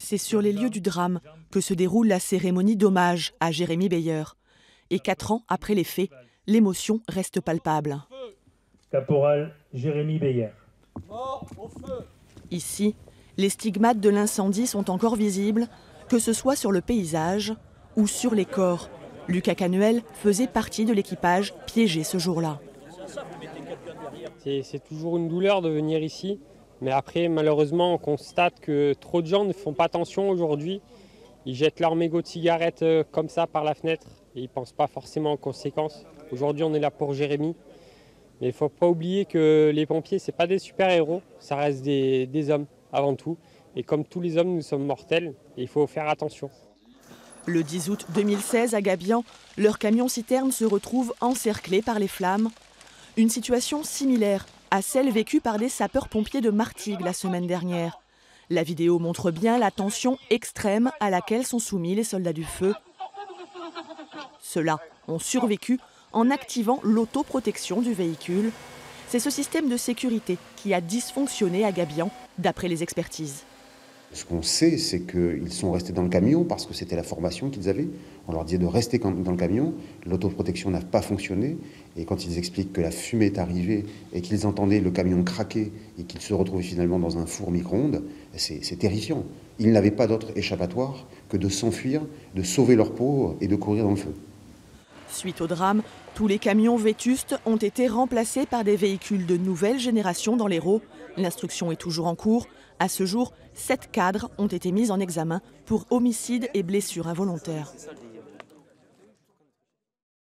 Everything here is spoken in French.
C'est sur les lieux du drame que se déroule la cérémonie d'hommage à Jérémy Beyer. Et 4 ans après les faits, l'émotion reste palpable. Caporal Jérémy Beyer. Mort au feu. Ici, les stigmates de l'incendie sont encore visibles, que ce soit sur le paysage ou sur les corps. Lucas Canuel faisait partie de l'équipage piégé ce jour-là. C'est toujours une douleur de venir ici. Mais après, malheureusement, on constate que trop de gens ne font pas attention aujourd'hui. Ils jettent leur mégot de cigarette comme ça par la fenêtre et ils ne pensent pas forcément aux conséquences. Aujourd'hui, on est là pour Jérémy. Mais il ne faut pas oublier que les pompiers, ce n'est pas des super-héros. Ça reste des hommes avant tout. Et comme tous les hommes, nous sommes mortels et il faut faire attention. Le 10 août 2016, à Gabian, leur camion-citerne se retrouve encerclé par les flammes. Une situation similaire à celle vécue par des sapeurs-pompiers de Martigues la semaine dernière. La vidéo montre bien la tension extrême à laquelle sont soumis les soldats du feu. Ceux-là ont survécu en activant l'autoprotection du véhicule. C'est ce système de sécurité qui a dysfonctionné à Gabian, d'après les expertises. Ce qu'on sait, c'est qu'ils sont restés dans le camion parce que c'était la formation qu'ils avaient. On leur disait de rester dans le camion. L'autoprotection n'a pas fonctionné. Et quand ils expliquent que la fumée est arrivée et qu'ils entendaient le camion craquer et qu'ils se retrouvaient finalement dans un four micro-ondes, c'est terrifiant. Ils n'avaient pas d'autre échappatoire que de s'enfuir, de sauver leur peau et de courir dans le feu. Suite au drame, tous les camions vétustes ont été remplacés par des véhicules de nouvelle génération dans l'Hérault. L'instruction est toujours en cours. À ce jour, 7 cadres ont été mis en examen pour homicide et blessures involontaires.